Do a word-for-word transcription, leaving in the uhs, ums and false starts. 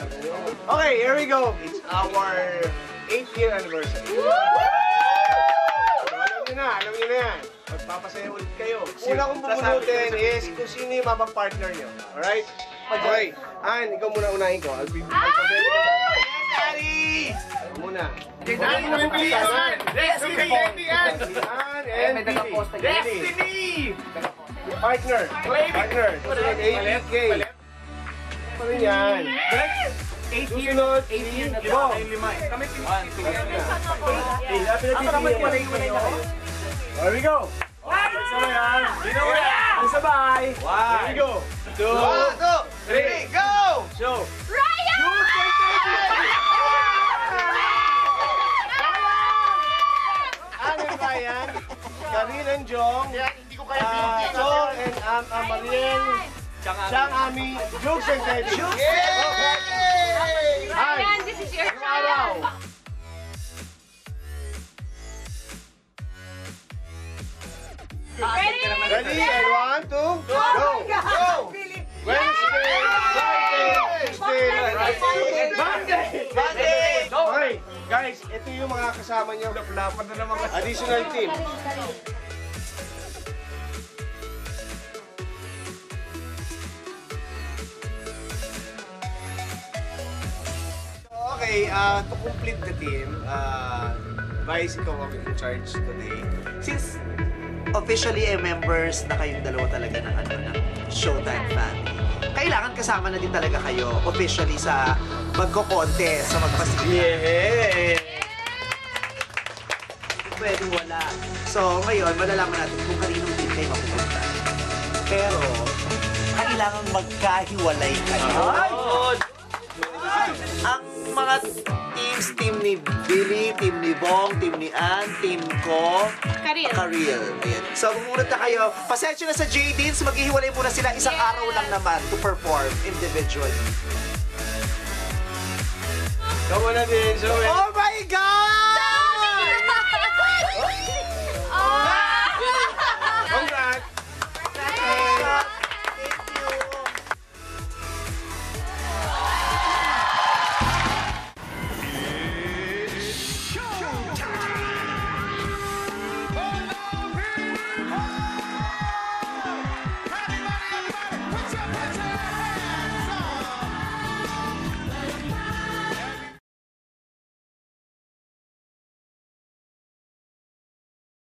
Okay, here we go. It's our eighth year anniversary. So, alam nyo na, alam nyo na yan. Magpapasaya ulit kayo. Una kong bubunutin is kung sino yung mapag-partner nyo. Alright? Okay. Ann, ikaw muna unahin ko. I'll be... Yes, Daddy! Ikaw muna. Daddy, Ann! Destiny! Ann! Ann and Billy. Destiny! Partner. Partner. Susunod, A B K. Ano yan? eight years, Susunod, eight years na Ibo. lima eh. Kami one, two, three. Ako naman pala yung na kayo. There we go. Sabay yan. Dino mo yan. Sabay. Here we go. Two. Three. Go! Show. Ryan! Ano ba yan? Karin and Jong. Hindi ko kaya uh, Chong and um, uh, Mariel. Chang Ami. Jokes and Teddy. Ryan, this is your trial. Ready? Ready? And one, two, go! Go! Wednesday, Friday, Tuesday, Monday! Monday! Okay, guys, ito yung mga kasama niyo. Lapan na naman. Additional team. Okay, uh, to complete the team, uh, Vice, ikaw kami in charge today. Since officially ay members na kayong dalawa talaga ng ano ng Showtime family, kailangan kasama na din talaga kayo officially sa magko-contest, sa magpasigil. Yeah! Hindi pwedeng wala. So ngayon, malalaman natin kung kaninong team kayo mapupunta. Pero, kailangan magkahiwalay kayo. Ang mga teams, team ni Billy, team ni Bong, team ni Ann, team ko, Karil. Karil. Ayan. So, bumunod na kayo. Pasensya na sa J-Deans, maghihiwalay muna sila isang Yes. araw lang naman to perform individually. Come on na din, show it. Oh my God!